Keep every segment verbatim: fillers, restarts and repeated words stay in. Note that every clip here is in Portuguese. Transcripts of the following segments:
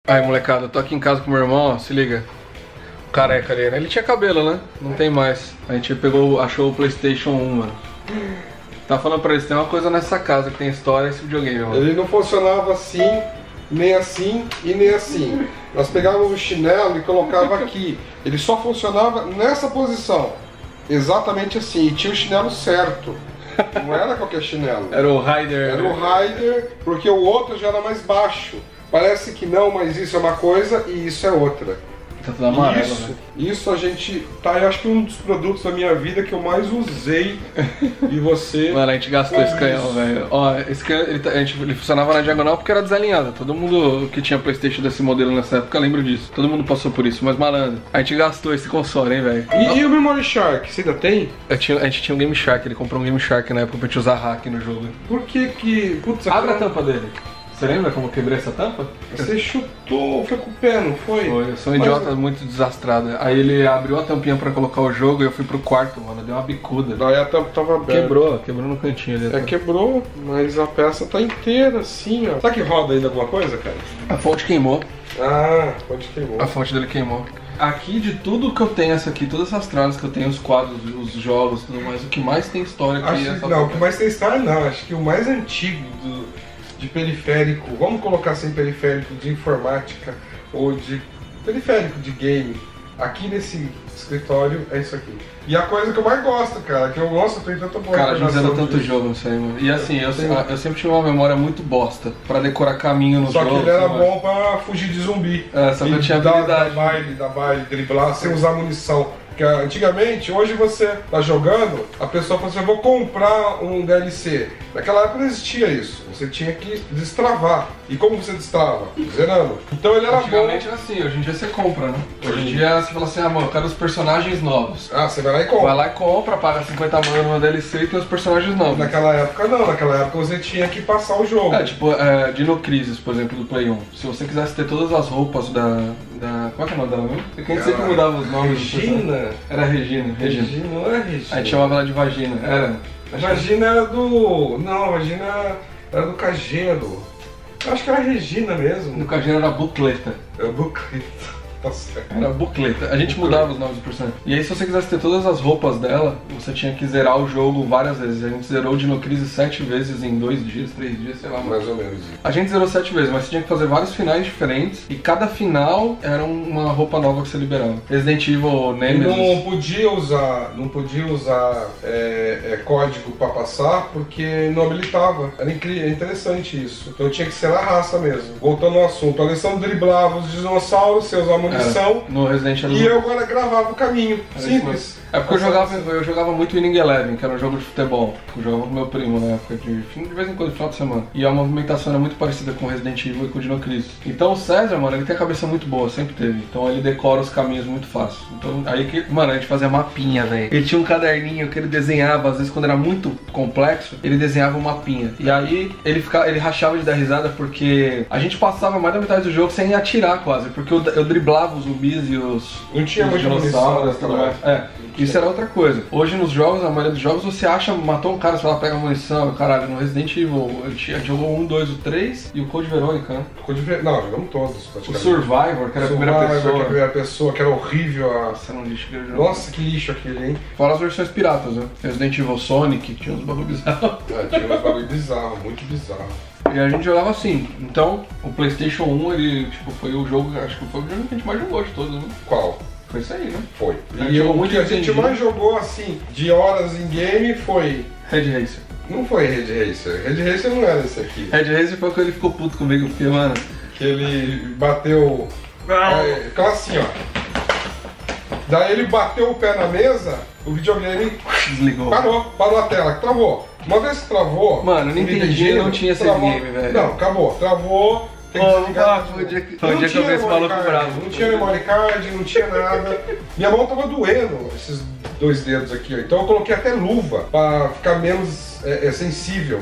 Aí, molecada, eu tô aqui em casa com meu irmão, ó, se liga. O careca ali, né? Ele tinha cabelo, né? Não tem mais. A gente pegou, achou o PlayStation um, mano. Tá falando pra eles, tem uma coisa nessa casa que tem história, esse videogame, mano. Ele não funcionava assim, nem assim e nem assim. Nós pegávamos o chinelo e colocava aqui. Ele só funcionava nessa posição. Exatamente assim. E tinha o chinelo certo. Não era qualquer chinelo. Era o Rider. Era o Rider, porque o outro já era mais baixo. Parece que não, mas isso é uma coisa e isso é outra. Tá tudo amarelo, isso, né? isso a gente... Tá, eu acho que um dos produtos da minha vida que eu mais usei. E você... Mano, a gente gastou esse canhão, velho. Ó, esse canhão, ele, a gente, ele funcionava na diagonal porque era desalinhado. Todo mundo que tinha PlayStation desse modelo nessa época lembra disso. Todo mundo passou por isso, mas malandro. A gente gastou esse console, hein, velho. E, e o Memory Shark, você ainda tem? Eu tinha, a gente tinha um Game Shark, ele comprou um Game Shark na época pra gente usar hack no jogo. Por que que... Putz, Abre a tampa dele. Você lembra como eu quebrei essa tampa? Você chutou, foi com o pé, não foi? Foi, eu sou um idiota Mas... muito desastrado. Aí ele abriu a tampinha pra colocar o jogo e eu fui pro quarto, mano, deu uma bicuda. Daí a tampa tava aberta. Quebrou, quebrou no cantinho ali. É, quebrou, mas a peça tá inteira assim, ó. Será que roda ainda alguma coisa, cara? A fonte queimou. Ah, pode queimou. A fonte dele queimou. Aqui de tudo que eu tenho, essa aqui, todas essas tralhas que eu tenho, os quadros, os jogos, tudo mais, o que mais tem história aqui Acho é que, essa não, fonte. o que mais tem história não, acho que o mais antigo do, de periférico, vamos colocar assim, periférico de informática ou de periférico de game, aqui nesse escritório é isso aqui. E a coisa que eu mais gosto, cara, que eu gosto, eu tenho tanta boa Cara, a gente zerou recordação tanto disso. jogo nisso aí, mano. E assim, eu, Tem- eu sempre tive uma memória muito bosta pra decorar caminho no Só jogo. que ele era sabe? bom pra fugir de zumbi. É, só que E eu tinha da, habilidade. Da baile, da baile, driblar, sem usar munição. Porque antigamente, hoje você tá jogando, a pessoa fala assim, eu vou comprar um D L C. Naquela época não existia isso. Você tinha que destravar. E como você destrava? Zerando. Então ele era bom. Antigamente era assim, hoje em dia você compra, né? Hoje em dia você fala assim, ah, mano, eu quero os personagens novos. Ah, você vai lá e compra. Vai lá e compra, paga cinquenta mano no D L C e tem os personagens novos. Naquela época não, naquela época você tinha que passar o jogo. É, tipo, é, Dino Crisis, por exemplo, do Play um. Se você quisesse ter todas as roupas da... da qual é que é o nome dela mesmo? Porque a gente sempre mudava os nomes. dos personagens. Regina? Era Regina, Regina. Regina, não é Regina. A gente chamava ela de Vagina, era. A Vagina era do... Não, a Vagina era do Cageno. Eu acho que era a Regina mesmo. No Cageno era Bucleta. É o Bucleta. Tá certo. Era Bucleta. A gente mudava os nomes do personagem. E aí, se você quisesse ter todas as roupas dela, você tinha que zerar o jogo várias vezes. A gente zerou o Dino Crisis sete vezes em dois dias, três dias, sei lá. Mano. Mais ou menos. A gente zerou sete vezes, mas você tinha que fazer vários finais diferentes. E cada final era uma roupa nova que você liberava. Resident Evil, E Nemesis. não podia usar, não podia usar é, é, código pra passar porque não habilitava. Era incrível, é interessante isso. Então tinha que ser na raça mesmo. Voltando ao assunto, a Alessandro driblava os dinossauros, você usava munição. Era. No Resident Evil. E eu agora gravava o caminho. Era Simples. É porque eu jogava, eu jogava muito Winning Eleven, que era um jogo de futebol. Eu jogava com meu primo na época, de, de vez em quando, final de semana. E a movimentação era muito parecida com Resident Evil e com o Dino Crisis. Então o César, mano, ele tem a cabeça muito boa, sempre teve. Então ele decora os caminhos muito fácil. Então aí que, mano, a gente fazia mapinha, velho. Ele tinha um caderninho que ele desenhava, às vezes quando era muito complexo, ele desenhava um mapinha. E aí ele ficava, ele rachava de dar risada porque a gente passava mais da metade do jogo sem atirar quase, porque eu, eu driblava os zumbis e os, Não tinha os muita munição dinossauros e tudo naquela mais. É. Isso era outra coisa. Hoje nos jogos, na maioria dos jogos, você acha, matou um cara, você vai lá, pega munição, caralho, no Resident Evil, a gente jogou um, dois, o três e o Code Verônica, né? Code Ver- Não, jogamos todos. O praticamente. Survivor, que era a primeira Survivor, pessoa. que era a primeira pessoa, que era horrível. A... Nossa, não lixo aquele jogo. Nossa, que lixo aquele, hein? Fora as versões piratas, né? Resident Evil Sonic, que tinha uns bagulho bizarros. Ah, tinha uns bagulho bizarro, muito bizarro. E a gente jogava assim. Então, o PlayStation um, ele, tipo, foi o jogo, acho que foi o jogo que a gente mais jogou de todos, né? Qual? Foi isso aí, né? Foi. A gente E jogou o muito que a gente entendido. mais jogou, assim, de horas em game foi... Red Racer. Não foi Red Racer. Red Racer não era esse aqui. Red Racer foi quando ele ficou puto comigo, porque, mano... Que ele bateu... É, então assim, ó. Daí ele bateu o pé na mesa, o videogame Desligou. parou, parou a tela, travou. Uma vez que travou... Mano, eu não entendi, Nintendinho, não tinha save travou. game, velho. Não, acabou, travou. Tem que Pô, desligar vamos falar, tudo. foi o dia que- E foi o não dia que eu tinha vi esse memory maluco card, bravo. Não tinha memory card, não tinha nada. Minha mão tava doendo, esses dois dedos aqui, ó. Então eu coloquei até luva pra ficar menos é, é, sensível.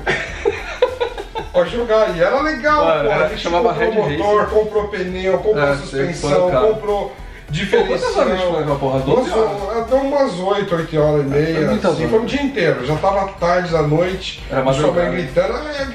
Pra jogar. E era legal, Mano, pô. era- A gente chamava comprou Red motor, Racer. comprou pneu, comprou É, suspensão, foi caro. comprou Pô, quantas horas a gente foi diferencial. naquela porra? doze horas? Nossa, deu umas oito, oito horas e meia. Foi muitas Assim, horas. foi o dia inteiro. Já tava tarde da noite. Era e sua mãe madrugada. gritando. "Ai,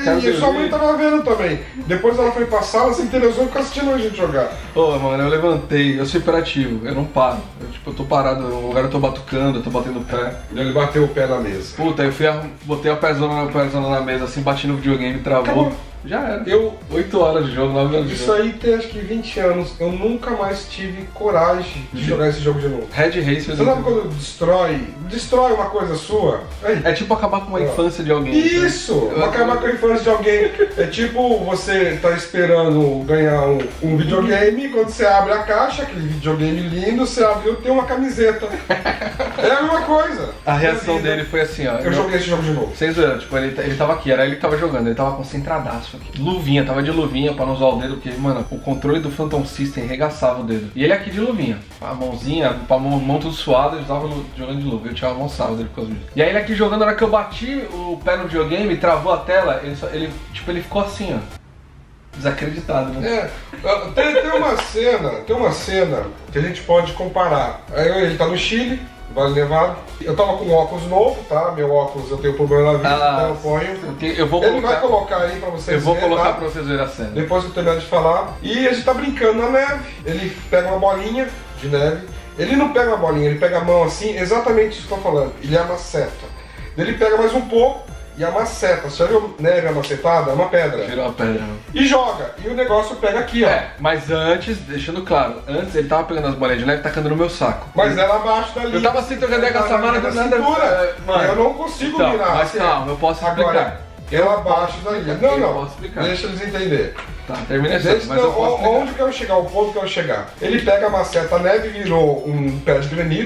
quero e sua mãe dormir. tava vendo também. Depois ela foi pra sala, se interessou e ficou assistindo a gente jogar. Ô, mano, eu levantei, eu sou hiperativo, eu não paro. Eu, tipo, eu tô parado, no lugar eu tô batucando, eu tô batendo o pé. Ele bateu o pé na mesa. Puta, eu fui, a- botei a pezona, a pezona na mesa, assim, bati no videogame, travou. Acabou. Já era. Eu, oito horas de jogo, nove horas de isso jogo. aí tem acho que vinte anos. Eu nunca mais tive coragem de jogar esse jogo de novo. Red Race Você sabe quando destrói, destrói uma coisa sua? Aí. É tipo acabar com uma Ó. infância de alguém. Isso! Eu- Acabar com a infância de alguém. É tipo você tá esperando ganhar um, um videogame, quando você abre a caixa, aquele videogame lindo, você abriu tem uma camiseta. É a mesma coisa. A reação Minha vida. dele foi assim, ó. Eu joguei esse jogo de novo. Sem zoeira, tipo, ele, ele tava aqui, era ele que tava jogando, ele tava concentradaço aqui. Luvinha, tava de luvinha pra não usar o dedo, porque, mano, o controle do Phantom System regaçava o dedo. E ele aqui de luvinha. A mãozinha, a mão, mão tudo suada, ele tava lu- jogando de luva. Eu tinha uma mão dele por causa disso. E aí ele aqui jogando, na hora que eu bati o pé no videogame, travou a tela, ele, só, ele tipo, ele ficou assim, ó. Desacreditado, né? É, tem, tem uma cena, tem uma cena que a gente pode comparar. Aí ele tá no Chile, Vale Nevado. Eu tava com um óculos novo, tá? Meu óculos eu tenho problema na vista, Ah, então eu ponho. Porque eu vou Ele vai colocar, colocar aí pra vocês eu vou verem, colocar tá? pra vocês verem a cena. Depois que eu terminar de falar. E a gente tá brincando na neve. Ele pega uma bolinha de neve. Ele não pega uma bolinha, ele pega a mão assim, exatamente isso que eu tô falando. Ele amaceta. Ele pega mais um pouco e amaceta. Você já viu neve amacetada? É uma pedra. Virou a pedra. E joga. E o negócio pega aqui, ó. É, mas antes, deixando claro, antes ele tava pegando as bolinhas de neve e tacando no meu saco. Mas era abaixo da linha. Eu tava assim, trocando ideia com a Samara, na do nada- cintura. é, mano. Eu não consigo Então, virar. mas assim. calma, eu posso explicar. Agora, ela abaixo da linha. Não, Eu não. posso explicar. Deixa eles entenderem. Tá, termina essa, Deixa, mas eu posso explicar. onde que eu chegar? O ponto que eu chegar. Ele pega a maceta, a neve virou um pé de granito,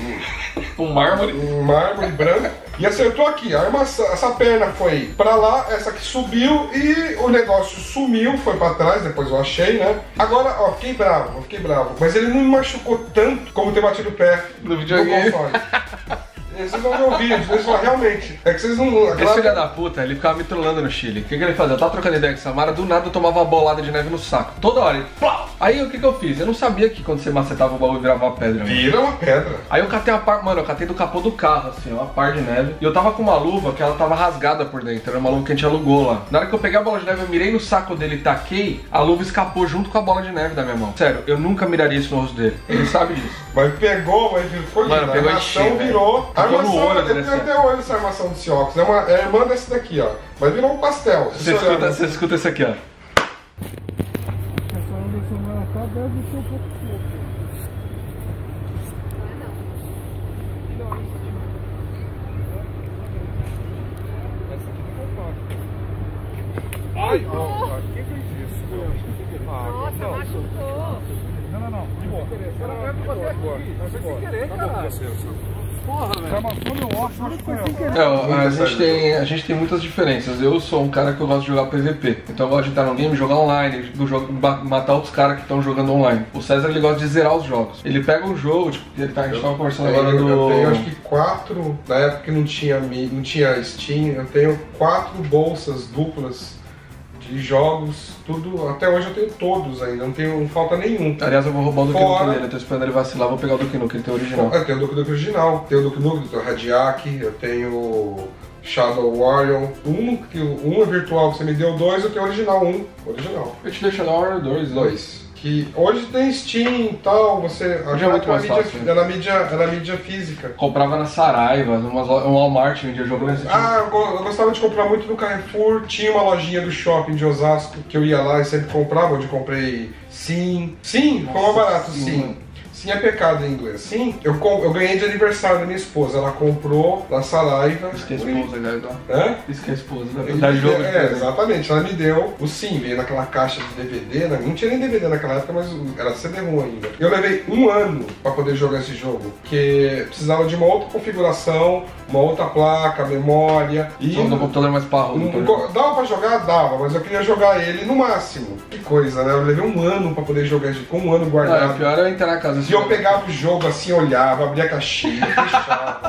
Um mármore. um mármore branco, e acertou aqui. A armação, essa perna foi pra lá, essa aqui subiu e o negócio sumiu, foi pra trás, depois eu achei, né? Agora, ó, fiquei bravo, eu fiquei bravo. Mas ele não me machucou tanto como ter batido o pé No videogame. console. E vocês vão ver o vídeo, vocês falam, realmente, é que vocês não... Esse aquela- filho da puta, ele ficava me trollando no Chile. O que, que ele fazia? Eu tava trocando ideia com a Samara, do nada eu tomava uma bolada de neve no saco. Toda hora, ele... Plau! Aí o que que eu fiz? Eu não sabia que quando você macetava o baú virava uma pedra. Mano. Vira uma pedra. Aí eu catei uma par... Mano, eu catei do capô do carro, assim, ó, uma par de neve. E eu tava com uma luva que ela tava rasgada por dentro. Era uma luva que a gente alugou lá. Na hora que eu peguei a bola de neve, eu mirei no saco dele e taquei, a luva escapou junto com a bola de neve da minha mão. Sério, eu nunca miraria isso no rosto dele. Ele sabe disso. Mas pegou, mas ficou lindo. Mano, A pegou em armação cheio, velho. virou. A Ficou no armação, olho eu dele, tenho assim. até hoje essa armação desse óculos. É, uma, é a irmã desse daqui, ó. Mas virou um pastel. Você Isso escuta, olhando. você escuta isso aqui, ó. Ai, ó, quem fez isso? Nossa, machucou. Não, não, não. De boa. Eu não quero fazer aqui. Foi sem querer, cara. Porra, velho. Amassou meu óculos, machucou eu. É, ó, a, gente tem, a gente tem muitas diferenças. Eu sou um cara que eu gosto de jogar P V P. Então eu gosto de entrar no game, jogar online, do jogo, ba- matar outros caras que estão jogando online. O César, ele gosta de zerar os jogos. Ele pega um jogo, tipo, ele tá, a gente tava conversando Eu, agora eu, eu tenho acho do... que quatro, na época que não tinha, mi- não tinha Steam, eu tenho quatro bolsas duplas de jogos, tudo, até hoje eu tenho todos ainda, não tenho, não falta nenhum. Aliás, eu vou roubar o Duke Fora- Nukem dele. Eu tô esperando ele vacilar, vou pegar o Duke Nukem, ele tem o original. Eu tenho o Duke Nukem original, tenho o Duke Nukem, tenho o Radiac, eu tenho Shadow Warrior, um, que um é virtual que você me deu, dois eu tenho o original, um, original. Eu te deixo lá Warrior dois, né? Dois. Que hoje tem Steam e tal, você. Hoje é muito mais mídia, fácil, né? Era mídia, era mídia física. Comprava na Saraiva, numa lo- um Walmart, vendia jogo nesse tipo. Ah, eu go- eu gostava de comprar muito no Carrefour, tinha uma lojinha do shopping de Osasco que eu ia lá e sempre comprava, onde eu comprei Sim. Sim, foi mais barato, Sim. sim. Sim é pecado em inglês. Sim, eu, com- eu ganhei de aniversário da minha esposa. Ela comprou na Saraiva. Isso que é esposa, né? Hã? Isso que é esposa, né? Ele Dá me jogo deu- de é, presente. exatamente, ela me deu o Sim, veio naquela caixa de D V D, né? Não tinha nem D V D naquela época, mas era C D ROM ainda. Eu levei um ano pra poder jogar esse jogo, porque precisava de uma outra configuração, uma outra placa, memória e... Só no computador mais parrudo. Um- por um- exemplo. dava pra jogar? Dava, mas eu queria jogar ele no máximo. Que coisa, né? Eu levei um ano pra poder jogar esse jogo, com um ano Não, guardado. é pior é eu entrar na casa. E eu pegava o jogo assim, olhava, abria a caixinha, fechava.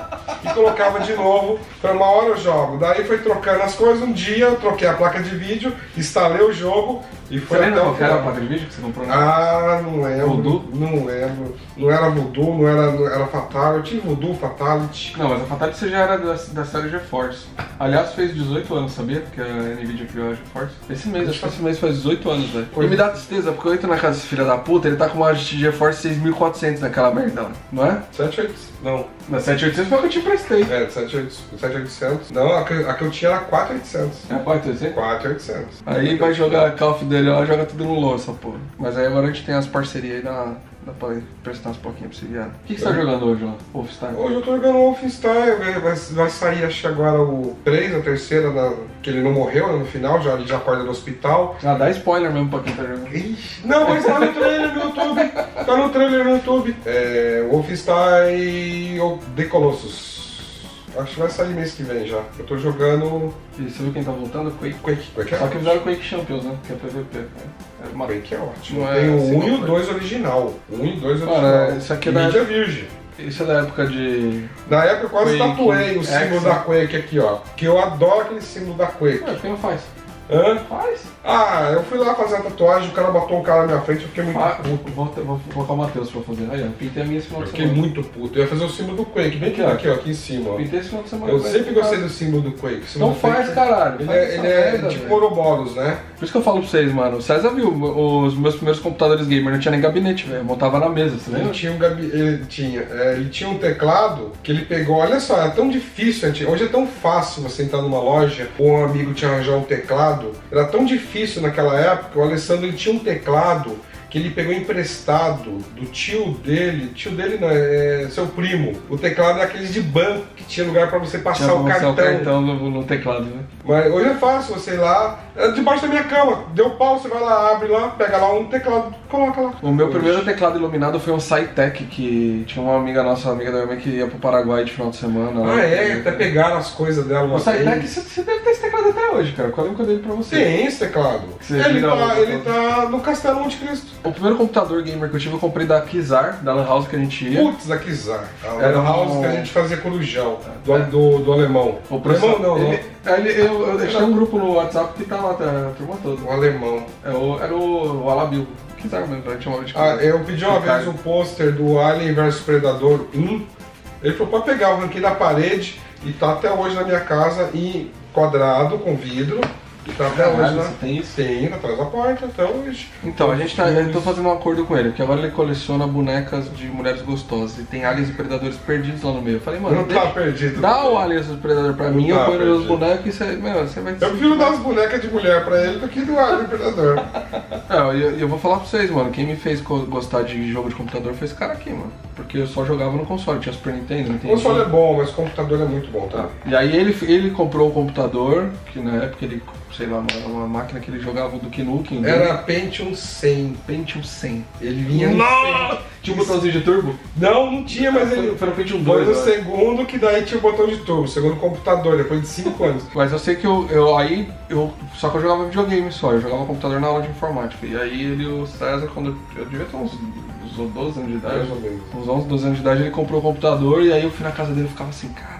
e colocava de novo, para uma hora eu jogo. Daí foi trocando as coisas, um dia eu troquei a placa de vídeo, instalei o jogo e foi Você até lembra o qual que era a final. placa de vídeo que você comprou? Né? Ah, não lembro. Voodoo? Não lembro. Não era Voodoo, não era, não era Fatal. Eu tinha Voodoo, Fatality. Não, mas a Fatality você já era da, da série GeForce. Aliás, fez dezoito anos, sabia? Porque a Nvidia criou a GeForce. Esse mês, acho que esse mês faz dezoito anos, velho. E me dá tristeza, porque eu entro na casa desse filho da puta, ele tá com uma GeForce seis mil e quatrocentos naquela merda lá, não é? sete mil e oitocentos. Não. Na sete mil e oitocentos foi a que eu te emprestei. É, sete mil e oitocentos. Não, a que, a que eu tinha era quatro mil e oitocentos. É quatro mil e oitocentos? quatro mil e oitocentos. Aí vai jogar Call of Duty lá, joga tudo no LoL, essa porra. Mas aí agora a gente tem as parcerias aí, dá, dá pra prestar umas pouquinhas pra você viado. O que, que você tá jogando hoje, ó? Wolfenstein? Hoje eu tô jogando Wolfenstein, vai, vai, vai sair acho que agora o três, a terceira, na, que ele não morreu né, no final, já, ele já acorda do hospital. Ah, dá spoiler mesmo pra quem tá jogando. Ixi, não, mas tá no trailer no YouTube, tá no trailer no YouTube. É, Wolfenstein ou The Colossus. Acho que vai sair mês que vem já. Eu tô jogando E você viu quem tá voltando? Quake. Quake. Quake é Só que ótimo. fizeram Quake Champions, né? Que é P V P. É uma... Quake é ótimo. Não é Tem o assim, um não e o foi. dois original. O um e o dois Cara, original. isso aqui é E da- mídia virgem. Isso é da época de... Na época eu quase Quake, tatuei o símbolo X. da Quake aqui, ó. Que eu adoro aquele símbolo da Quake. Ué, quem não faz? Hã? Faz. Ah, eu fui lá fazer a tatuagem, o cara botou um cara na minha frente, eu fiquei muito Ah, puto. vou, vou, vou colocar o Matheus pra fazer. Aí, ó, pintei a minha esse final Eu de fiquei semana. muito puto. Eu ia fazer o símbolo do Quake, bem aqui, Aqui, ó. aqui, ó, aqui em cima, ó. Pintei esse final de semana. Eu pra sempre ele, gostei cara. do símbolo do Quake. O símbolo Então do faz, Quake, caralho. Ele faz é, essa ele é merda, tipo velho. Ouroboros, né? Por isso que eu falo pra vocês, mano. O César viu os meus primeiros computadores gamer, não tinha nem gabinete, velho. Eu montava na mesa, você Ele lembra? tinha um gabi... ele tinha, é, ele tinha um teclado que ele pegou, olha só, é tão difícil, gente. Hoje é tão fácil você entrar numa loja ou um amigo te arranjar um teclado. Era tão difícil naquela época, o Alessandro ele tinha um teclado que ele pegou emprestado do tio dele, tio dele não, é seu primo. O teclado é aqueles de banco que tinha lugar pra você passar Tinha o pra passar cartão. o cartão no, no teclado, né? Mas hoje é fácil, você ir lá, é debaixo da minha cama, deu pau, você vai lá, abre lá, pega lá um teclado, coloca lá. O meu Hoje. primeiro teclado iluminado foi um Cytec, que tinha uma amiga nossa, amiga da minha mãe, que ia pro Paraguai de final de semana. Ah, lá. é, até pegaram as coisas dela uma O Cytec, vez. você, você deve ter esse teclado até hoje, cara. Qual é o dele pra você? Tem esse teclado. Você Ele vira tá, o- ele tá no Castelo Monte Cristo. O primeiro computador gamer que eu tive, eu comprei da Kizar, da Lan House que a gente ia. Putz, da Kizar. A Era Lan House um- que a gente fazia corujão. Do, do, do alemão. O alemão professor, não, não. ele, ele, eu, eu deixei um grupo no WhatsApp que tá lá, tá, a turma toda. O alemão. É o, era o, o Alabil. Kizar mesmo, a gente chamava de Ah, Kizar. eu pedi uma Ricardo. vez um pôster do Alien versus Predador um. Ele falou, pode pegar, eu arranquei da parede e tá até hoje na minha casa em quadrado, com vidro. E tá até Caralho, hoje lá. você tem isso? Tem, tá atrás da porta, até hoje. Então, a gente tá, eu tô fazendo um acordo com ele, porque agora ele coleciona bonecas de mulheres gostosas e tem aliens e predadores perdidos lá no meio. Eu falei, mano, Não deixa, tá perdido. dá o aliens e predador pra Não mim, eu tá ponho os perdido. bonecos e você, meu, você vai Eu prefiro dar as bonecas de mulher pra ele do que do Alien Predador. Não, e eu, eu vou falar pra vocês, mano, quem me fez co- gostar de jogo de computador foi esse cara aqui, mano. Porque eu só jogava no console, tinha Super Nintendo, O Nintendo. console é bom, mas o computador é muito bom também. E aí ele, ele comprou o computador, que na época ele, sei lá, uma, uma máquina que ele jogava do Duke Nukem. Era Pentium cem. Pentium cem. Ele vinha no Nossa! Tinha um botãozinho de turbo? Não, não tinha, mas Foi- ele foi no Pentium foi dois, no eu acho. segundo que daí tinha o botão de turbo, segundo computador, depois de cinco anos. Mas eu sei que eu, eu aí, eu, só que eu jogava videogame só, eu jogava computador na aula de informática. E aí ele, o César, quando eu, eu devia ter uns, uns doze anos de idade, Mais ou menos. uns onze, doze anos de idade, ele comprou o computador e aí eu fui na casa dele e ficava assim, cara.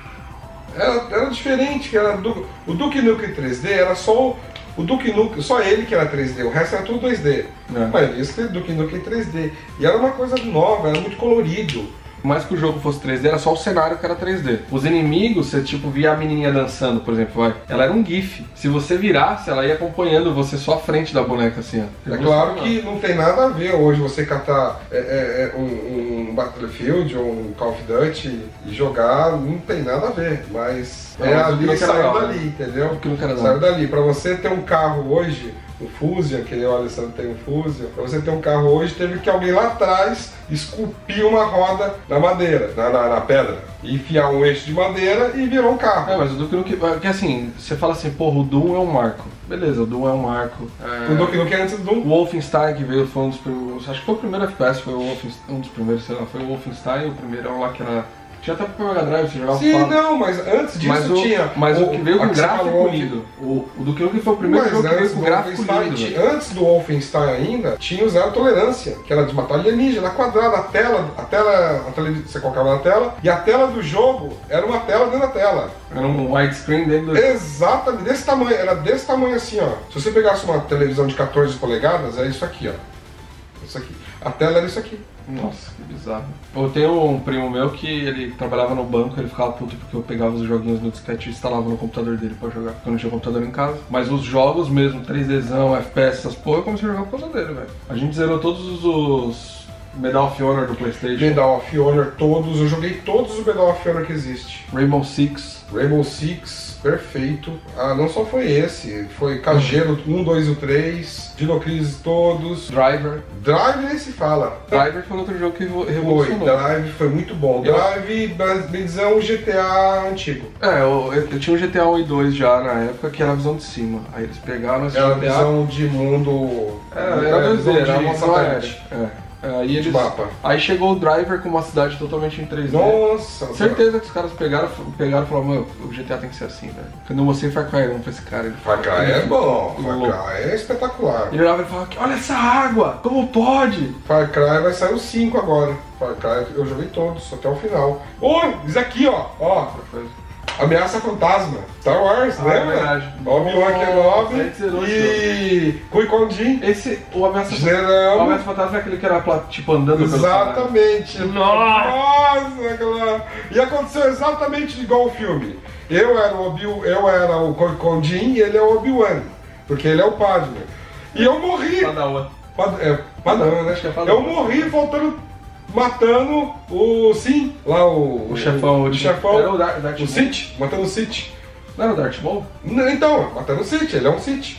Era, era diferente, que era do, o Duke Nukem três D era só o, o Duke Nukem, só ele que era três D, o resto era tudo dois D. É. Mas isso que é Duke Nukem três D. E era uma coisa nova, era muito colorido. Mais que o jogo fosse três D, era só o cenário que era três D. Os inimigos, você tipo via a menininha dançando, por exemplo, vai. Ela era um GIF. Se você virasse, ela ia acompanhando você só à frente da boneca, assim, ó. É claro que não tem nada a ver hoje você catar é, é, é, um, um Battlefield ou um Call of Duty e jogar, não tem nada a ver, mas Não, é mas o que ali, não quer saiu legal, dali, né? entendeu? O que não quer legal. Saiu dali. Pra você ter um carro hoje, um Fusion, que nem o Alessandro tem um Fusion, pra você ter um carro hoje, teve que alguém lá atrás esculpir uma roda na madeira, na, na, na pedra, e enfiar um eixo de madeira e virou um carro. É, mas o Duke Nukem, porque assim, você fala assim, porra, o Doom é um marco. Beleza, o Doom é um marco. É... O Duke Nukem antes do O Wolfenstein que veio foi um dos primeiros, acho que foi o primeiro F P S, foi o Wolfenstein, um dos primeiros, sei lá, foi o Wolfenstein, o primeiro lá que era Tinha até pro Mega Drive, você jogava Sim, fácil. não, mas antes disso Mas o, tinha. mas o, o que veio com o gráfico que... lindo. O, o do que foi o primeiro mas jogo que veio antes com o do gráfico lindo. Wolfenstein, antes do Wolfenstein ainda, tinha o Zero Tolerância, que era de matar alienígena, quadrada, a tela, a tela, a tele, você colocava na tela, e a tela do jogo era uma tela dentro da tela. Era um widescreen dentro do... Exatamente, desse tamanho, era desse tamanho assim, ó. Se você pegasse uma televisão de quatorze polegadas, é isso aqui, ó. Isso aqui. A tela era isso aqui. Nossa, que bizarro. Eu tenho um primo meu que ele trabalhava no banco, ele ficava puto porque eu pegava os joguinhos no disquete e instalava no computador dele pra jogar, porque eu não tinha computador em casa. Mas os jogos mesmo, três Dzão, F P S, essas porra, eu comecei a jogar por causa dele, velho. A gente zerou todos os Medal of Honor do PlayStation. Medal of Honor, todos, eu joguei todos os Medal of Honor que existe. Rainbow Six. Rainbow Six, perfeito. Ah, não só foi esse, foi Cagero um, dois e três, Dino Crisis todos. Driver. Drive nem se fala. Driver foi outro jogo que Foi, revolucionou. Drive foi muito bom. Eu- Drive, bem dizer, é um G T A antigo. É, eu, eu tinha o G T A um e dois já na época, que era a visão de cima. Aí eles pegaram esse Era a G T A... visão de mundo... É, era dois D, visão era de uma satélite. É. É, aí, eles... mapa. aí chegou o Driver com uma cidade totalmente em três D. Nossa! Certeza que os caras pegaram, pegaram e falaram, mano, o G T A tem que ser assim, velho. Quando eu mostrei Far Cry um pra esse cara, ele Far Cry é bom, Ele Far louco. Cry é espetacular. Ele olhava e falava, olha essa água, como pode? Far Cry vai sair o cinco agora. Far Cry eu joguei todos, até o final. Ô, isso aqui, ó, ó. Ameaça Fantasma, Star Wars, Ah, né? é verdade. Obi-Wan Nossa, Kenobi aí zerou esse e Qui-Gon Jinn. Esse, o Ameaça O Zeramos. Ameaça Fantasma é aquele que era pla- tipo andando pelo cenário. Exatamente. Nossa! Nossa, aquela... E aconteceu exatamente igual o filme. Eu era o Obi, eu era o Qui-Gon Jinn e ele é o Obi-Wan, porque ele é o Padme. E eu morri. Padawan. Pad, é, Padawan, né? Acho que é Padawan. Eu morri faltando, matando o Sim, lá o... O chefão. O de- chefão. Era o Darth, Darth O Maul. Sith, matando o Sith. Não era o Darth Maul? Não, então, matando o Sith, ele é um Sith.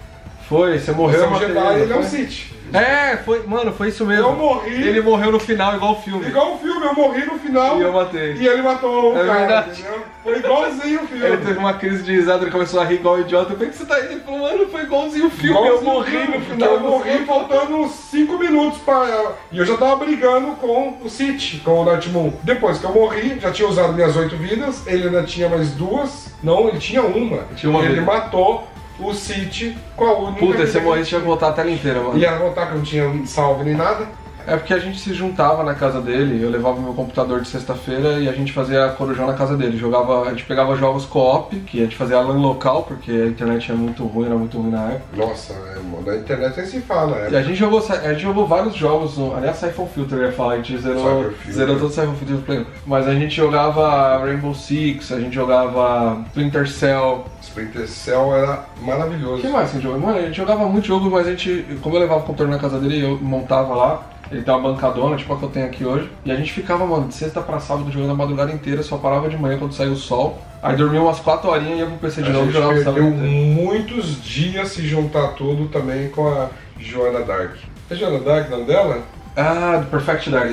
Foi, você morreu. Você é eu um matei Jedi, ele é um foi? Sith. É, foi, mano, foi isso mesmo. Eu morri. Ele morreu no final, igual o filme. Igual o filme, eu morri no final E eu matei. e ele matou o É cara, verdade. entendeu? Foi igualzinho o filme. Ele teve uma crise de risada, ele começou a rir igual idiota. Eu falei, que você tá aí? Ele falou, mano, foi igualzinho o filme. Igualzinho eu morri o filme, no porque final. Eu morri faltando uns cinco minutos pra... E eu já tava brigando com o Sith, com o Darth Maul. Depois que eu morri, já tinha usado minhas oito vidas, ele ainda tinha mais duas. Não, ele tinha uma. Tinha uma ele vida. matou o Sith com a única Puta, vida se você que morresse, tinha que voltar a tela inteira, mano. Ia voltar que eu não tinha salve nem nada. É porque a gente se juntava na casa dele, eu levava meu computador de sexta-feira e a gente fazia corujão na casa dele. Jogava, a gente pegava jogos co-op, que a gente fazia LAN local, porque a internet é muito ruim, era muito ruim na época. Nossa, é, mano, na internet nem se fala, E a é. gente jogou, a gente jogou vários jogos, no, aliás, Siphon Filter eu ia falar, a gente zerou, Siphon Filter. zerou todo o Siphon Filter do Play um. Mas a gente jogava Rainbow Six, a gente jogava Splinter Cell. Splinter Cell era O maravilhoso. que mais que a gente jogava? Mano, a gente jogava muito jogo, mas a gente, como eu levava o computador na casa dele, eu montava lá. Ele tem uma bancadona, tipo a que eu tenho aqui hoje. E a gente ficava, mano, de sexta pra sábado jogando a madrugada inteira, só parava de manhã quando saía o sol. Aí dormia umas quatro horinhas e ia pro P C de A novo e gente jogava o sábado perdeu inteiro. muitos dias se juntar tudo também com a Joana Dark. É Joana Dark o nome dela? Ah, do Perfect Dark.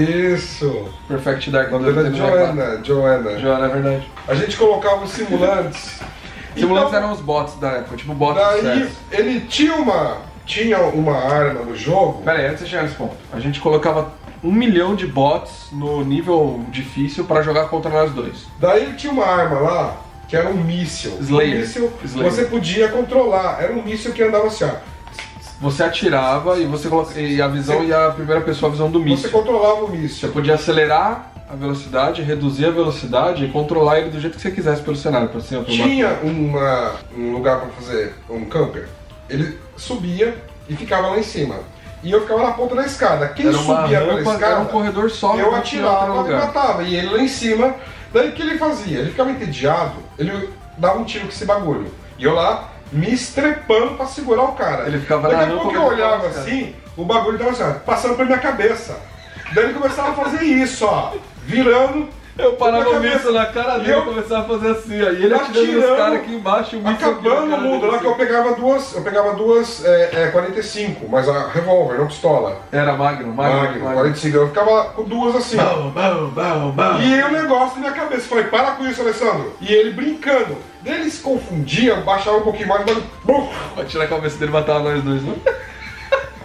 Isso! Perfect Dark. O nome dela é Joana, Joana. Joana, é verdade. A gente colocava os simulantes. Simulantes Então, eram os bots da época, tipo bots de daí sucesso. ele tinha uma, tinha uma arma no jogo. Pera aí, antes de chegar nesse ponto, a gente colocava um milhão de bots no nível difícil pra jogar contra nós dois. Daí ele tinha uma arma lá que era um míssil. Slayer. Um míssil Slayer. você podia controlar. Era um míssil que andava assim, ó. Você atirava e você coloca, e a visão Você- e a primeira pessoa a visão do Você míssil. controlava o Você míssil. podia acelerar a velocidade, reduzir a velocidade e controlar ele do jeito que você quisesse pelo cenário, pra cima, pra baixo. Tinha uma, um lugar pra fazer um camper. Ele subia e ficava lá em cima. E eu ficava na ponta da escada. Quem Era uma subia pela rampa, escada, era um corredor só. eu não tinha outro atirava e lugar. matava. E ele lá em cima. Daí o que ele fazia? Ele ficava entediado, ele dava um tiro com esse bagulho. E eu lá me estrepando pra segurar o cara. Ele ficava Daqui na a rampa pouco eu pra olhava pegar os caras. assim, o bagulho tava assim, ó, passando pra minha cabeça. Daí ele começava a fazer isso, ó, virando. Eu parava na o cabeça. míssil na cara E dele e eu- começava a fazer assim, ó. E ele atirando nos Atirando, caras aqui embaixo e o míssil aqui na Acabando cara o mundo dele, lá que eu assim. pegava duas. Eu pegava duas é, é, quarenta e cinco, mas a revólver, não pistola. Era Magno, Magno, Magno, quarenta e cinco. Eu ficava com duas assim. Bom, bom, bom, bom. E aí o negócio na minha cabeça. Eu falei, para com isso, Alessandro. E ele brincando. Daí ele se confundia, baixava um pouquinho mais, mas. Bum! Atirar a cabeça dele e matava nós dois, né?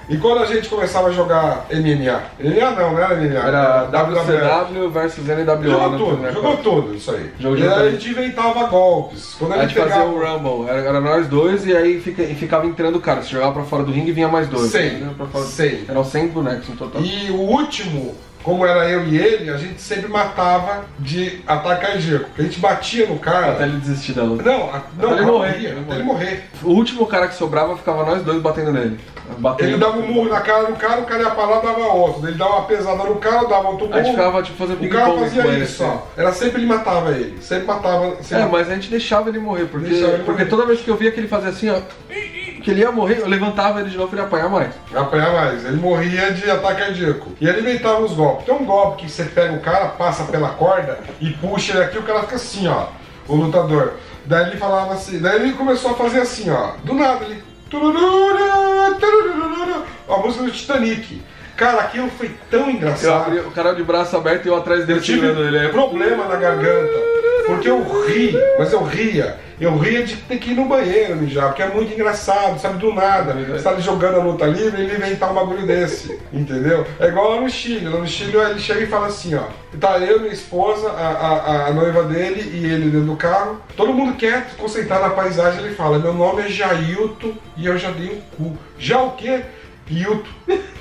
E quando a gente começava a jogar M M A? M M A não, não era M M A. Era W C W versus N W O. Jogou tudo, né? Jogou tudo isso aí. Jogo e aí a gente inventava golpes. Quando a, a gente gente pegava... fazia o Rumble, era, era nós dois e aí fica, e ficava entrando o cara. Você jogava pra fora do ringue e vinha mais dois. cem. Fora... cem. Eram cem bonecos no total. E o último... Como era eu e ele, a gente sempre matava de ataque cardíaco. A gente batia no cara... Até ele desistir da luta. Não, a, não, até ele não morrer, morria, ele até ele morrer. O último cara que sobrava, ficava nós dois batendo nele. Batendo. Ele dava um murro na cara do cara, o cara ia pra lá, dava outro. Ele dava uma pesada no cara, dava outro murro. A gente ficava tipo fazendo O cara ping-pong fazia com ele, isso, assim. ó. Era sempre ele matava ele. Sempre matava... Sempre É, mas a gente deixava ele morrer, porque, Deixava ele porque morrer. toda vez que eu via que ele fazia assim, ó, que ele ia morrer, eu levantava ele de novo e ele ia apanhar mais. apanhar mais. Ele morria de ataque cardíaco. E ele inventava os golpes. Tem um golpe que você pega o cara, passa pela corda e puxa ele aqui, o cara fica assim, ó. O lutador. Daí ele falava assim, daí ele começou a fazer assim, ó. Do nada ele... A música do Titanic. Cara, aquilo foi tão Eu engraçado. abri o cara de braço aberto e eu atrás dele Eu tive segurando ele. Aí, problema na garganta, porque eu ri, mas eu ria. Eu ria de ter que ir no banheiro mijar, porque é muito engraçado, sabe, do nada. Você tá ali jogando a luta livre e ele inventar um bagulho desse, entendeu? É igual lá no Chile. Lá no Chile ele chega e fala assim, ó. Tá eu, minha esposa, a, a, a noiva dele e ele dentro do carro. Todo mundo quer concentrar na paisagem, ele fala, meu nome é Jailton e eu já dei um cu. Já o quê? Hilton.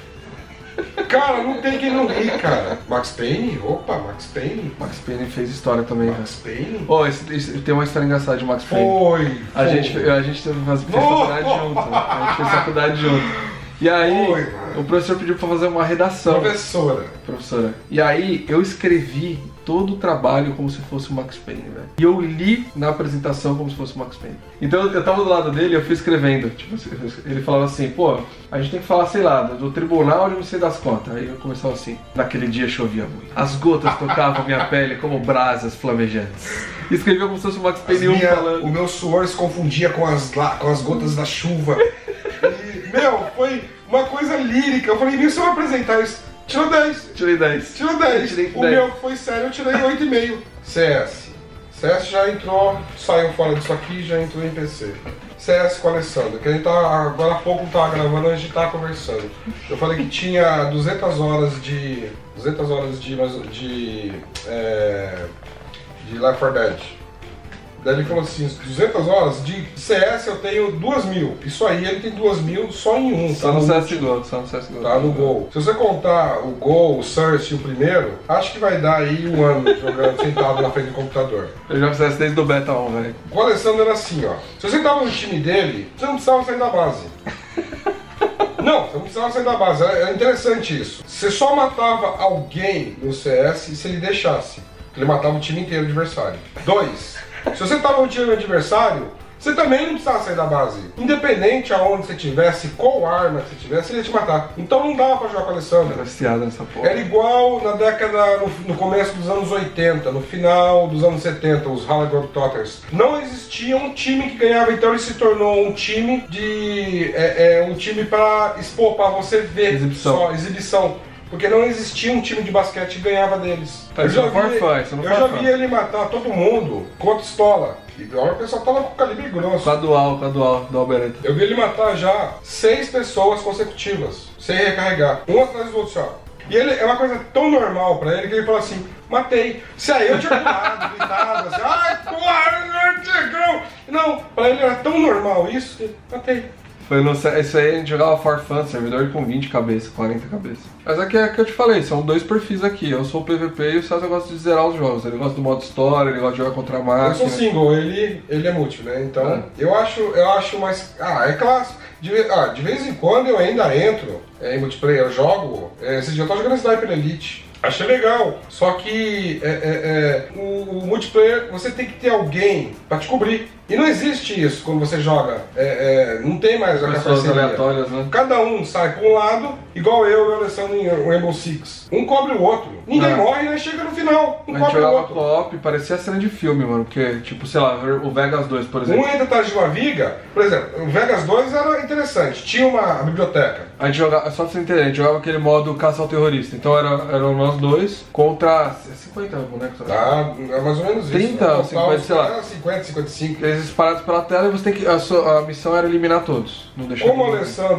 Cara, não tem quem não ri, cara. Max Payne? Opa, Max Payne. Max Payne fez história também, Max Payne? Ó, oh, esse, esse, tem uma história engraçada de Max Payne. Foi. A foi. gente, a gente fez, fez faculdade junto. A gente fez faculdade junto. E aí, Foi, o professor pediu pra fazer uma redação. Professora. Professora. E aí, eu escrevi todo o trabalho como se fosse o Max Payne, velho. E eu li na apresentação como se fosse o Max Payne. Então, eu tava do lado dele e eu fui escrevendo. Tipo, ele falava assim, pô, a gente tem que falar, sei lá, do tribunal de não sei das contas. Aí eu começava assim, naquele dia chovia muito. As gotas tocavam minha pele como brasas flamejantes. E escrevia como se fosse o Max Payne um minha, falando. O meu suor se confundia com as, com as gotas da chuva. E, meu, foi uma coisa lírica. Eu falei, meu, se eu apresentar isso, tirou dez. Tirei dez. Tirou dez. Tirei O dez. meu que foi sério, eu tirei oito e meio. C S. C S já entrou, saiu fora disso aqui e já entrou em P C. C S com o Alessandro, que a gente tá, agora há pouco tava gravando, a gente tava conversando. Eu falei que tinha duzentas horas de... duzentas horas de... de, é, de Left four Dead. Daí ele falou assim, duzentas horas de C S eu tenho duas mil. Isso aí ele tem duas mil só em um. Só no C S G O, só no C S G O. Tá no Gol. Se você contar o Gol, o Search e o primeiro, acho que vai dar aí um ano jogando sentado na frente do computador. Eu já fiz desde o Beta um, velho. O Alessandro era assim, ó. Se você tava no time dele, você não precisava sair da base. Não, você não precisava sair da base. É interessante isso. Você só matava alguém no C S se ele deixasse. Ele matava o time inteiro adversário. Dois. Se você estava no time adversário, você também não precisava sair da base. Independente aonde você estivesse, qual arma você tivesse, ele ia te matar. Então não dava pra jogar com o Alessandro. Era viciado nessa porra. Era igual na década, no, no começo dos anos oitenta, no final dos anos setenta, os Harley Globetrotters. Não existia um time que ganhava, então ele se tornou um time de... É, é um time para expor, para você ver. Exibição. Só, exibição. Porque não existia um time de basquete que ganhava deles. Tá, eu isso já, não vi, for fun, isso não eu for já fun. vi ele matar todo mundo com a pistola. E agora o pessoal tava com calibre grosso. Com a dual, com a dual, dual Beretta. Eu vi ele matar já seis pessoas consecutivas, sem recarregar, um atrás do outro só. E ele é uma coisa tão normal pra ele que ele fala assim, matei. Se aí eu tinha pulado, gritado, assim, ai, porra, Tigrão! Não, pra ele era tão normal isso que matei. Foi no, isso aí a gente jogava for fun, servidor com vinte cabeças, quarenta cabeças. Mas é que, é que eu te falei, são dois perfis aqui. Eu sou o P V P e o César gosta de zerar os jogos. Ele gosta do modo história, ele gosta de jogar contra a Eu máquina. sou single, ele, ele é múltiplo, né? Então, É. eu acho, eu acho mais... Ah, é clássico. De, ve- ah, de vez em quando eu ainda entro é, em multiplayer, eu jogo. É, esse dia eu tô jogando Sniper Elite. Achei legal, só que é, é, é, o, o multiplayer você tem que ter alguém pra te cobrir. E não existe isso quando você joga. É, é, não tem mais a Pessoas parceria. aleatórias, né? Cada um sai pra um lado, igual eu e o Alessandro em Rainbow Six. Um cobre o outro. Ninguém É. morre, né? Chega no final. Um A gente cobre o jogava outro. co-op, parecia cena de filme, mano. Porque, tipo, sei lá, o Vegas dois, por exemplo. Um entra atrás de uma viga, por exemplo, o Vegas dois era interessante, tinha uma biblioteca. A gente jogava, só pra você entender, a gente jogava aquele modo caça ao terrorista. Então era, eram nós dois contra cinquenta bonecos. né? Tá, é mais ou menos isso. trinta, No total, cinquenta, sei lá. era cinquenta, cinquenta e cinco. Eles disparados pela tela e você tem que. A, sua, a missão era eliminar todos. Não deixar Como o ninguém. Alessandro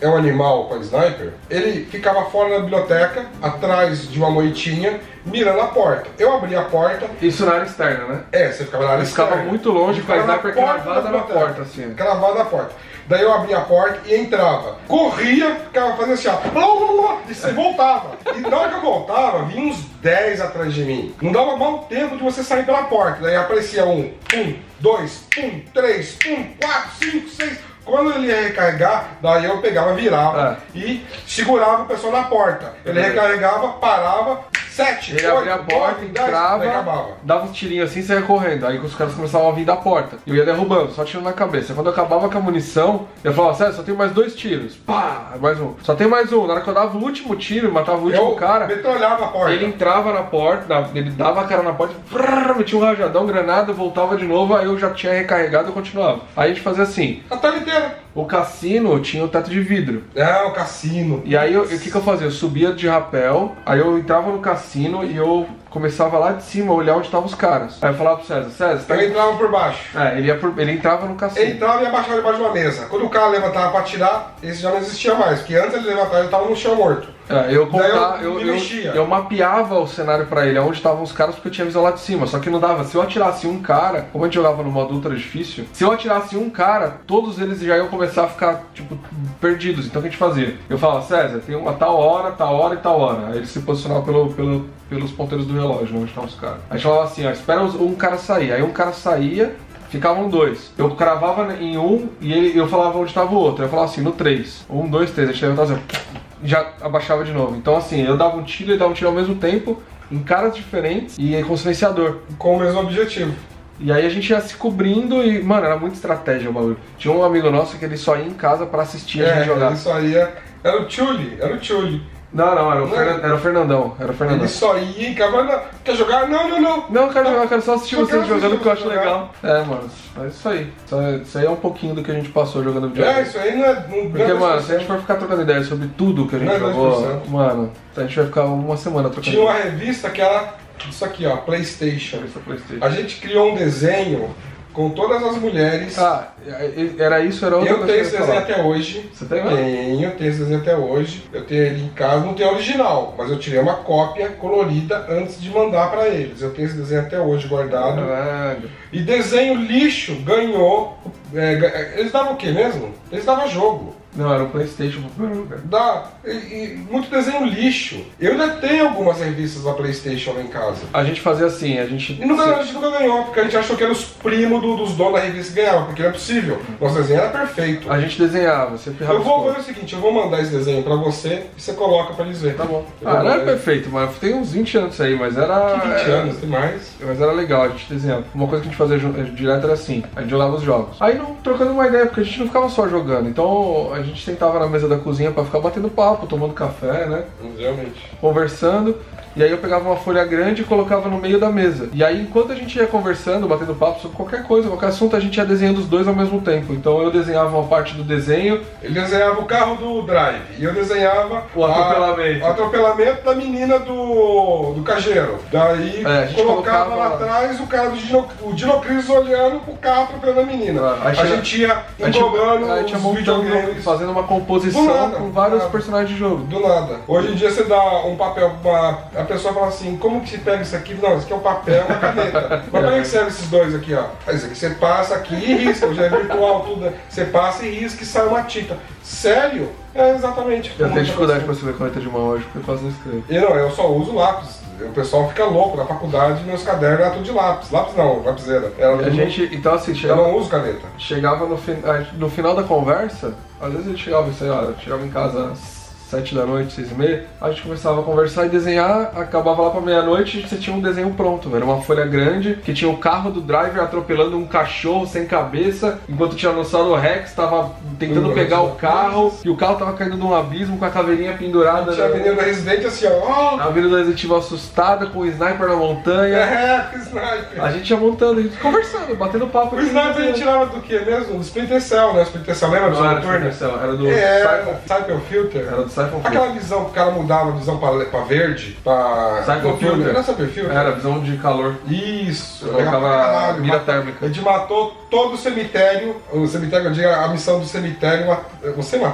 é um animal com a sniper, ele ficava fora da biblioteca, atrás de uma moitinha, mirando a porta. Eu abri a porta... Isso na área externa, né? É, você ficava na área Ele ficava externa. muito longe com a sniper cravada na biblioteca. porta, assim. Cravada na porta. Daí eu abria a porta e entrava. Corria, ficava fazendo assim, ó. Blá, blá, blá, e você voltava. E na hora que eu voltava, vinha uns dez atrás de mim. Não dava mal tempo de você sair pela porta. Daí aparecia um, um, dois, um, três, um, quatro, cinco, seis. Quando ele ia recarregar, daí eu pegava, virava é. e segurava o pessoal na porta. Ele é. recarregava, parava, sete, ele oito, abria a porta, nove, entrava, dez, acabava. dava uns tirinhos assim e saia correndo. Aí os caras começavam a vir da porta. Eu ia derrubando, só tirando na cabeça. Quando eu acabava com a munição, eu falava, sério, só tem mais dois tiros. Pá, mais um. Só tem mais um. Na hora que eu dava o último tiro, matava o último eu cara. metralhava a porta. Ele entrava na porta, ele dava a cara na porta, brrr, metia um rajadão, granada, voltava de novo, aí eu já tinha recarregado e continuava. Aí a gente fazia assim. A tela inteira. O cassino tinha o teto de vidro. É, o cassino. E aí, eu- o que que eu fazia? Eu subia de rapel, aí eu entrava no cassino e eu começava lá de cima a olhar onde estavam os caras. Aí eu falava pro César, César, tá... Eu entrava por baixo. É, ele, ia por- ele entrava no cassino. Ele entrava e abaixava debaixo de uma mesa. Quando o cara levantava pra atirar, esse já não existia mais. Porque antes ele levantava, ele tava no chão morto. É, eu, Daí eu contava, me eu, eu, mexia. eu mapeava o cenário pra ele, onde estavam os caras, porque eu tinha visão lá de cima. Só que não dava. Se eu atirasse um cara, como a gente jogava no modo ultra difícil, se eu atirasse um cara, todos eles já iam começar a ficar, tipo, perdidos. Então o que a gente fazia? Eu falava, César, tem uma tal hora, tal hora e tal hora. Aí ele se posicionava pelo, pelo, pelos ponteiros do relógio, onde estavam os caras. Aí a gente falava assim, ó, espera os- um cara sair. Aí um cara saía, ficavam dois. Eu cravava em um e ele, eu falava onde estava o outro. Eu falava assim, no três. Um, dois, três. A gente levantava assim, já abaixava de novo. Então assim, eu dava um tiro e ele dava um tiro ao mesmo tempo, em caras diferentes e com silenciador. Com o mesmo objetivo. E aí a gente ia se cobrindo e, mano, era muita estratégia o bagulho. Tinha um amigo nosso que ele só ia em casa pra assistir a É, gente jogar. ele só ia... Era o Tchuli, era o Tchuli. Não, não, era o, Não Fernan- era o Fernandão. Era o Fernandão. Ele só ia em casa, não, quer jogar? Não, não, não. Não, eu quero jogar, eu quero só assistir Só vocês quero jogando assistir porque eu acho você legal. É, mano, é isso aí. Isso, é- isso aí é um pouquinho do que a gente passou jogando videogame. É, isso aí não é... Não Porque, não é mano, se a gente for ficar trocando ideia sobre tudo que a gente Não é jogou, dois por cento. mano, a gente vai ficar uma semana trocando Tinha uma ideia. revista que era isso aqui, ó, PlayStation. Esse é o PlayStation. A gente criou um desenho com todas as mulheres. Ah, era isso, era outra Eu coisa tenho que esse eu ia desenho falar. até hoje. Você tem mesmo? Tenho, eu tenho esse desenho até hoje. Eu tenho ele em casa, não tenho original, mas eu tirei uma cópia colorida antes de mandar pra eles. Eu tenho esse desenho até hoje guardado. Caralho. E desenho lixo ganhou. é, ga- eles davam o que mesmo? Eles davam jogo. Não, era o PlayStation no primeiro lugar. Dá, e, e muito desenho lixo. Eu ainda tenho algumas revistas da PlayStation lá em casa. A gente fazia assim, a gente... E nunca, a gente nunca ganhou, porque a gente achou que eram os primos do- dos donos da revista que ganhavam, porque não é possível. Nosso desenho era perfeito. A gente desenhava, você ferrava Eu os vou pontos. fazer o seguinte, eu vou mandar esse desenho pra você e você coloca pra eles verem. Tá bom. Eu Ah, vou não era mandar perfeito, mas tem uns vinte anos isso aí, mas era... Que vinte era- anos, tem mais. Mas era legal, a gente desenhava. Uma coisa que a gente fazia ju- direto era assim, a gente jogava os jogos. Aí não trocando uma ideia, porque a gente não ficava só jogando. Então a gente sentava na mesa da cozinha pra ficar batendo papo, tomando café, né? Realmente. Conversando. E aí eu pegava uma folha grande e colocava no meio da mesa. E aí enquanto a gente ia conversando, batendo papo sobre qualquer coisa, qualquer assunto, a gente ia desenhando os dois ao mesmo tempo. Então eu desenhava uma parte do desenho. Ele desenhava o carro do Drive e eu desenhava O atropelamento. a- o atropelamento da menina do, do cajeiro. Daí É, a gente colocava colocava lá lá. atrás o cara do Dino, o Dino Cris olhando pro carro atropelando a menina. Ah, aí a chega- gente ia A gente, englobando a gente ia os montando, videogames. fazendo uma composição Do nada, com vários do nada. personagens de jogo. Do nada. Hoje em dia você dá um papel pra uma... A pessoa fala assim, como que se pega isso aqui? Não, isso aqui é um papel, uma caneta. Mas pra que serve esses dois aqui, ó? Ah, isso aqui você passa aqui e risca, já é virtual tudo. né? Você passa e risca e sai uma tinta. Sério? É exatamente. Eu como tenho tá dificuldade pra acontecendo. escrever caneta de mão hoje, porque eu quase não escrevo. Eu não, eu só uso lápis. O pessoal fica louco na faculdade, meus cadernos eram tudo de lápis. Lápis não, lapiseira. Era E a tudo- gente, então assim, Eu chegava, não uso caneta. chegava no, fin- a gente- no final da conversa, às vezes a gente chegava, sei lá, chegava em casa às sete da noite, seis e meia, a gente começava a conversar e desenhar, acabava lá pra meia-noite e você tinha um desenho pronto. Era uma folha grande que tinha o carro do driver atropelando um cachorro sem cabeça, enquanto o Tiranossauro Rex tava tentando Uhum. pegar o carro e o carro tava caindo num abismo com a caveirinha pendurada. Tinha a na- menina da Resident assim, ó. A Avenida Resident Evil assustada com o sniper na montanha. É, o sniper. A gente ia montando, e conversando, batendo papo. O sniper ele tirava do que mesmo? Do Splinter Cell, né? O Splinter Cell, lembra do Não era do Splinter Splinter Cell, era do É, Siphon- Cycle Filter. Era do Siphon Filter. Aquela visão que o cara mudava a visão pra, pra verde, pra... Siphon Filter. Era Cycle Filter? Era visão de calor. Isso. Colocava legal pra caralho, mira mat- térmica. A gente matou todo o cemitério, o cemitério, eu digo, a missão do cemitério, ma- você matou.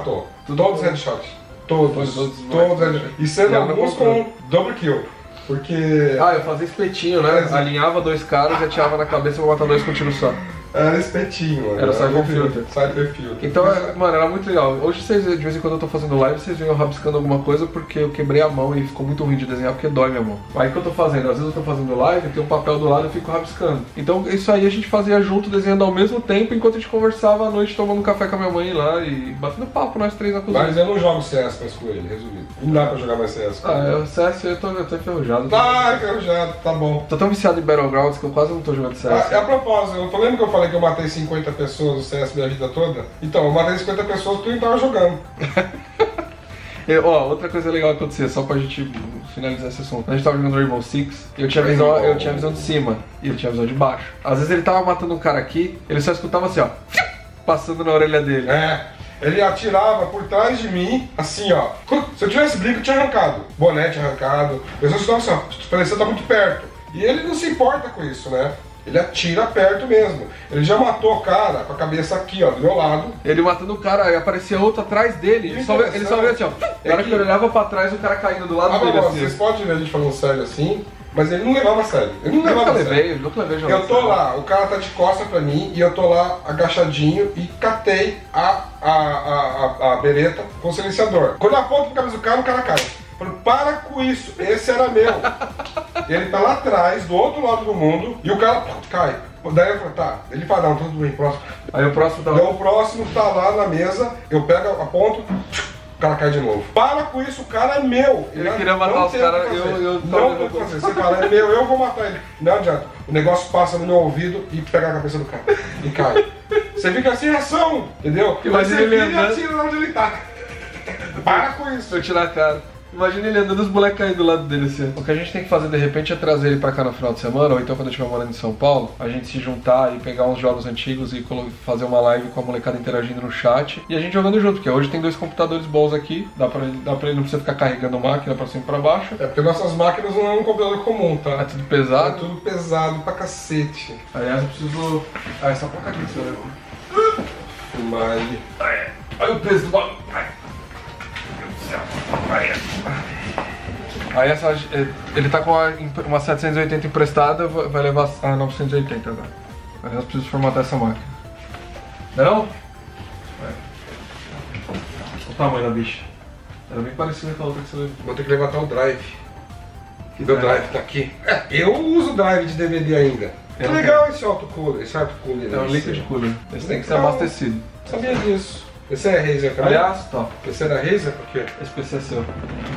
Todos headshots. Todos. Todos, Todos headshots. E sendo Ela não alguns comprou. com double kill. Porque Ah, eu fazia espetinho, né? Mas- Alinhava dois caras e atirava na cabeça pra matar dois com um tiro só. era espetinho, mano. Era o Cyber Filter. Cyber Filter. Então, é- mano, era muito legal. Hoje, vocês, de vez em quando eu tô fazendo live, vocês veem eu rabiscando alguma coisa porque eu quebrei a mão e ficou muito ruim de desenhar porque dói minha mão. Aí o que eu tô fazendo? Às vezes eu tô fazendo live, tem um papel do lado e eu fico rabiscando. Então, isso aí a gente fazia junto, desenhando ao mesmo tempo, enquanto a gente conversava à noite, tomando um café com a minha mãe lá e batendo papo nós três na cozinha. Mas eu não jogo C S mais com ele, resumido. Não dá pra jogar mais C S com Ah, ele. eu, C S eu tô, eu tô enferrujado. Ah, eu já, tá bom. Tô tão viciado em Battlegrounds que eu quase não tô jogando C S. Ah, a propósito, eu tô lembro que eu falei que eu matei cinquenta pessoas no C S minha vida toda? Então, eu matei cinquenta pessoas porque eu não tava jogando. Eu, ó, outra coisa legal que acontecia, só pra gente finalizar esse assunto. A gente tava jogando Rainbow Six, eu tinha, visão, eu tinha visão de cima e ele tinha visão de baixo. Às vezes ele tava matando um cara aqui, ele só escutava assim, ó, passando na orelha dele. É, ele atirava por trás de mim, assim, ó. Se eu tivesse brinco, eu tinha arrancado. Boné tinha arrancado. Eu só escutava assim, ó, parecia que tá muito perto. E ele não se importa com isso, né? Ele atira perto mesmo. Ele já matou o cara com a cabeça aqui, ó, do meu lado. Ele matando o cara, aí aparecia outro atrás dele. Ele só, vê- ele só vê assim, ó. Na hora que ele olhava pra trás, o cara caindo do lado Ah, dele não, assim. vocês podem ver a gente falando sério assim, mas ele não levava a sério. Ele não Eu nunca levava a sério. levei, eu nunca levei jogando Eu tô sério. lá, o cara tá de costa pra mim e eu tô lá agachadinho e catei a, a, a, a, a bereta com o silenciador. Quando eu aponto pra cabeça do cara, o cara cai. Eu falei, para com isso, esse era meu. Ele tá lá atrás, do outro lado do mundo, e o cara pô, cai. Daí eu falei, tá, ele fala, não, tudo bem, próximo. Aí o próximo tava. Então o próximo tá lá na mesa, eu pego, aponto, o cara cai de novo. Para com isso, o cara é meu. Ele queria matar não os tem o que caras, fazer. eu- eu Não tava- tem o que fazer. Você fala, é meu, eu vou matar ele. Não adianta. O negócio passa no meu ouvido e pega a cabeça do cara. E cai. Você fica sem ação, entendeu? Imagina Aí você ele vira e andando. atira onde ele tá. Para com isso. Eu tirar a cara. Imagina ele andando, os moleques caindo do lado dele assim. O que a gente tem que fazer de repente é trazer ele pra cá no final de semana, ou então quando eu estiver morando em São Paulo, a gente se juntar e pegar uns jogos antigos e colo- fazer uma live com a molecada interagindo no chat e a gente jogando junto, porque hoje tem dois computadores bons aqui, dá pra, ele- dá pra ele não precisa ficar carregando máquina pra cima e pra baixo. É porque nossas máquinas não é um computador comum, É tá? tudo É pesado. tudo pesado pra cacete. Aliás, eu preciso. Ah, é só colocar aqui, seu levo. Filmar ele. Olha o peso do bagulho. Ai. Aí essa, ele tá com uma, uma setecentos e oitenta emprestada, vai vai levar a novecentos e oitenta agora. Aí eu preciso formatar essa máquina. Não? É. O tamanho da bicha. Era bem parecida com a outra que você levou. Vou ter que levantar o drive. Que Meu drive? drive tá aqui. É, eu uso drive de D V D ainda. Que Eu legal esse autocooler, esse autocooler. É um esse. liquid cooler. Esse tem que ser Legal. abastecido. Sabia disso. Esse é Razer também? Aliás, top. Esse é da Razer? Por quê? Esse P C é seu.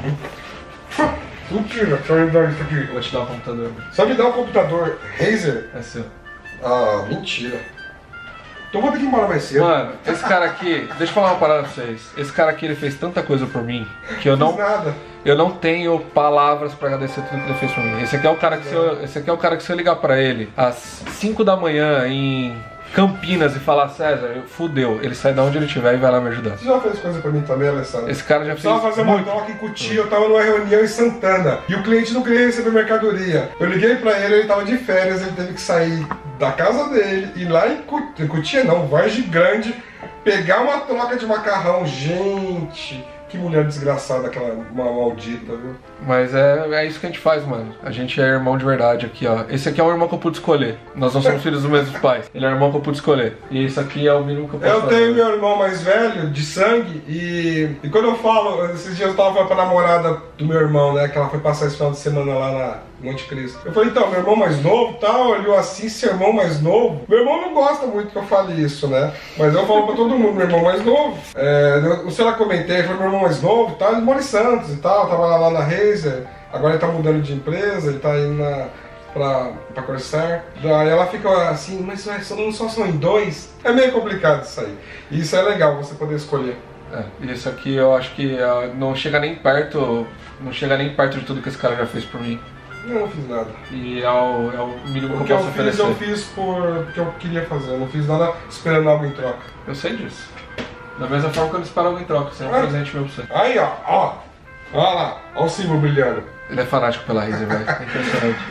Mentira, deixa eu me dar isso aqui. Eu vou te dar o computador. Só me dá um computador Razer? É seu. Ah, mentira. Então vou ter que ir embora mais cedo. Mano, esse cara aqui, deixa eu falar uma parada pra vocês. Esse cara aqui, ele fez tanta coisa por mim que eu Não não, fiz nada. eu não tenho palavras pra agradecer tudo que ele fez por mim. Esse aqui é o cara que se eu, esse aqui é o cara que se eu ligar pra ele às cinco da manhã em Campinas e falar, César, fudeu, ele sai da onde ele estiver e vai lá me ajudar. Você já fez coisa pra mim também, Alessandro? Esse cara já Eu fez precisava fazer uma muito. troca em Cotia, eu tava numa reunião em Santana e o cliente não queria receber mercadoria. Eu liguei pra ele, ele tava de férias, ele teve que sair da casa dele, ir lá em Cotia, Cotia não, Vargem Grande, pegar uma troca de macarrão. Gente, que mulher desgraçada, aquela uma maldita, viu? Mas é, é isso que a gente faz, mano. A gente é irmão de verdade aqui, ó. Esse aqui é um irmão que eu pude escolher. Nós não somos filhos dos mesmos pais. Ele é o irmão que eu pude escolher. E esse aqui é o mínimo que eu posso Eu fazer. tenho meu irmão mais velho, de sangue, e, e quando eu falo, esses dias eu tava falando pra namorada do meu irmão, né, que ela foi passar esse final de semana lá na Monte Cristo. Eu falei, então, meu irmão mais novo, tal, olhou assim, seu irmão mais novo. Meu irmão não gosta muito que eu fale isso, né, mas eu falo pra todo mundo, meu irmão mais novo. É, eu, não sei lá, comentei, foi meu irmão mais novo, tal, ele mora em Santos e tal, tava lá, lá na Razer, agora ele tá mudando de empresa, ele tá indo na... Pra, pra Corsair. Daí ela fica assim, mas ué, só, não só são em dois? É meio complicado isso aí. E isso é legal, você poder escolher. É, e esse aqui eu acho que uh, não chega nem perto. Não chega nem perto de tudo que esse cara já fez por mim. Eu não fiz nada. E é o, é o mínimo O que que eu eu posso fiz, oferecer. eu fiz por, porque eu queria fazer. Eu não fiz nada esperando algo em troca. Eu sei disso. Da mesma forma que eu não espero alguém em troca, isso é um Ah. presente meu pra você. Aí, ó, ó. Olha lá, ó o símbolo brilhando. Ele é fanático pela Razer, velho. É impressionante.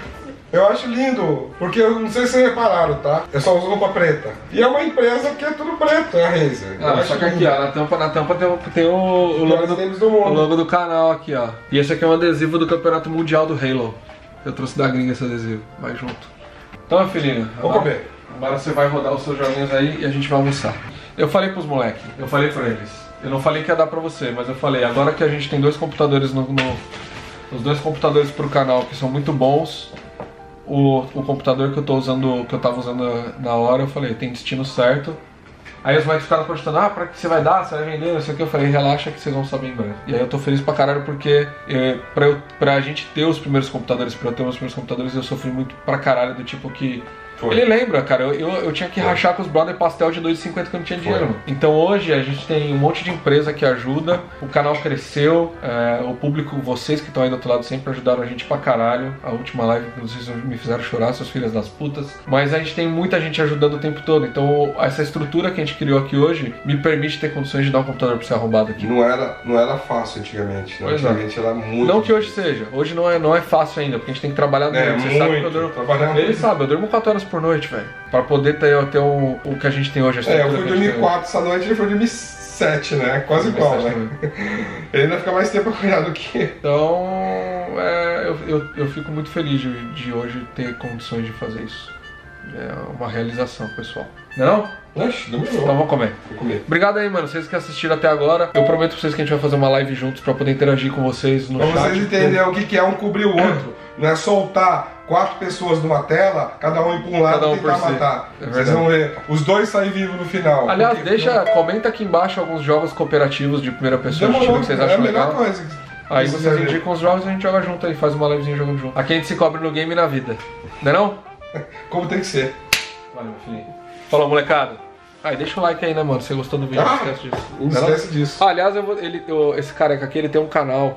Eu acho lindo, porque eu não sei se vocês repararam, tá? Eu só uso roupa preta. E é uma empresa que é tudo preto, é a Razer. Ah, só que aqui, ó, na tampa, na tampa tem, o- tem o, o, logo do, do o mundo. logo do canal aqui, ó. E esse aqui é um adesivo do Campeonato Mundial do Halo. Eu trouxe da gringa esse adesivo, vai junto. Então, meu filhinho, Vou agora, comer. agora você vai rodar os seus joguinhos aí e a gente vai almoçar. Eu falei pros moleques, eu falei pra eles. Eu não falei que ia dar pra você, mas eu falei, agora que a gente tem dois computadores no... no os dois computadores pro canal que são muito bons. O, o computador que eu tô usando, que eu tava usando na hora, eu falei, tem destino certo. Aí os moleques ficaram perguntando, ah, pra que você vai dar? Você vai vender? Não sei o que. Eu falei, relaxa que vocês vão saber em breve. E aí eu tô feliz pra caralho porque é, pra, eu, pra gente ter os primeiros computadores, pra eu ter os primeiros computadores, eu sofri muito pra caralho do tipo que... Foi. Ele lembra, cara, eu, eu, eu tinha que Foi. rachar com os brother pastel de dois reais e cinquenta que eu não tinha Foi. dinheiro. Mano. Então hoje a gente tem um monte de empresa que ajuda, o canal cresceu, é, o público, vocês que estão aí do outro lado sempre ajudaram a gente pra caralho. A última live, vocês me fizeram chorar, seus filhos das putas. Mas a gente tem muita gente ajudando o tempo todo. Então essa estrutura que a gente criou aqui hoje me permite ter condições de dar um computador pra ser arrombado aqui. Não era, não era fácil antigamente, né? Pois é. Antigamente era muito. Não que hoje seja, hoje não é, não é fácil ainda, porque a gente tem que trabalhar muito. É, Você muito. sabe que eu durmo. Trabalhar Ele muito. sabe, eu durmo quatro horas por noite, velho. Pra poder ter, ter um, o que a gente tem hoje. A É, eu estrutura fui que a gente dormir tem quatro essa noite e ele foi dormir sete, né? Quase igual, né? Ele ainda fica mais tempo acordado do que. Então, é, eu, eu, eu fico muito feliz de, de hoje ter condições de fazer isso. É uma realização, pessoal. Não? Oxe, demorou. Então vamos comer. Vou comer. Obrigado aí, mano. Vocês que assistiram até agora. Eu prometo pra vocês que a gente vai fazer uma live juntos pra poder interagir com vocês no Pra chat. vocês entenderem o que que é um cobrir o outro. Não é soltar quatro pessoas numa tela, cada um ir pra um lado Cada um e tentar por si. matar. É Vocês verdade. vão ver. Os dois saem vivos no final. Aliás, Porque- deixa, comenta aqui embaixo alguns jogos cooperativos de primeira pessoa, Demorou, estilo que vocês é a acham melhor legal. coisa. Aí Vocês vocês verem. indicam os jogos e a gente joga junto aí, faz uma livezinha jogando junto. Aqui a gente se cobre no game e na vida. Não é não? Como tem que ser. Valeu, meu filhinho. Falou, molecada. Aí, deixa o like aí, né, mano? Se você gostou do vídeo, não Ah, esquece disso. Não Não é não? esquece disso. Ah, aliás, eu vou, ele, eu- esse careca aqui, ele tem um canal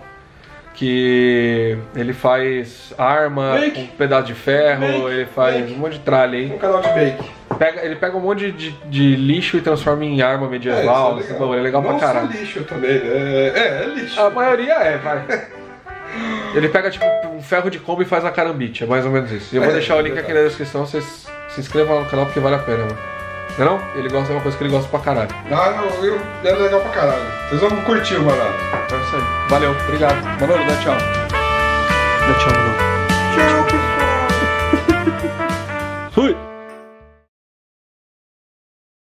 que ele faz arma Bake. com um pedaço de ferro, Bake. ele faz Bake. um monte de tralha aí. Um canal de bake. Pega, ele pega um monte de, de lixo e transforma em arma medieval. isso esse bagulho é legal Não pra caralho. só lixo também, né? É, é lixo. A maioria é, vai. Ele pega tipo um ferro de combo e faz a carambite, é mais ou menos isso. E eu vou É, deixar o link verdade. aqui na descrição, vocês se inscrevam lá no canal porque vale a pena, mano. Não é não? Ele gosta, é uma coisa que ele gosta pra caralho. Ah, eu, eu, é legal pra caralho. Vocês vão curtir o barato. Então é isso aí. Valeu, obrigado. Manolo, dá tchau. Dá tchau, Manolo. Tchau.